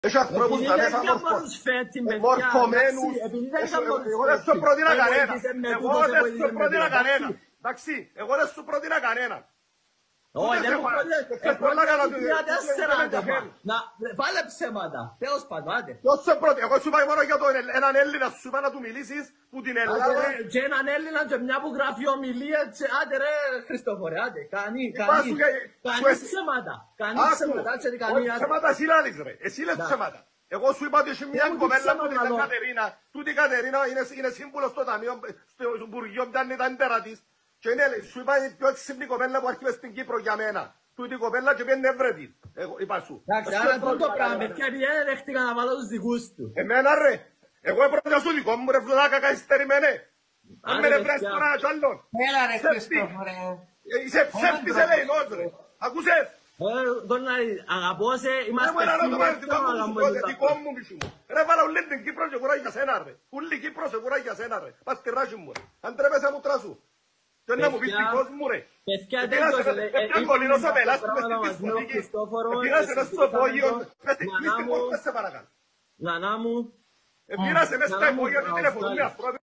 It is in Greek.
Έχει ανθρώπους να μέσα μορφωμένους. Εγώ δεν σου προτείνα κανένα. Εγώ δεν σου προτείνα κανένα. Εντάξει, εγώ δεν σου προτείνα κανένα. Όχι, δεν μου βάλε ψέματα. Τέλος πάντων, άντε. Εγώ σου είπα μόνο για έναν Έλληνα, σου είπα να του μιλήσεις που την Ελλάδα. Και έναν Έλληνα και μια που γράφει ομιλία, άντε ρε Χριστόφορε, άντε. Κανεί ψέματα. Κανεί ψέματα, ψέματα εσύ λάλης ρε, εσύ λες ψέματα. Εγώ σου είπα ότι έχει μια κοπέλα που την Κατερίνα. Τούτη η Κατερίνα είναι σύμβουλος στο ταμείο, στο Υπουργείο, ήταν η ταντέρα της. Και σου είπα η πιο έξυπνη κοπέλα που άρχισε στην Κύπρο για μένα. Τούτη η κοπέλα και πιένει εύρετη. Είπα σου. Εντάξει, άρα τούτο πράγμα, και πιένε δέχτηκα να βάλω τους δικούς του. Εμένα ρε, εγώ έπρεπε στο δικό μου ρε βλάκα καθυστερημένε. Αν με ρευρές τώρα κι άλλον. Έλα ρε Χριστόφορε. Είσαι ψεύτης ελεηνός ρε. Ακούσες. Αγαπώ σε, είμαστε δικό μου μισού μου. Ρε βάλα ούλη την Κύπρο και κουράγει για σένα ρε. Ούλη Κύπρο σε κουράγει για σένα ρε. Πας στη ράχη μου ρε. Αν τρέπεσαι μου τράσου. Και να μου πεις δικός μου ρε. Επιάν κολλήνος ο πελάς που μες στη δισκοτική. Επήρασε μες στο υπόγειο. Μες στην πόρτα σε παρακαλώ. Νανά μου. Επήρασε μες στο υπόγειο και τηλεφωνούμε ας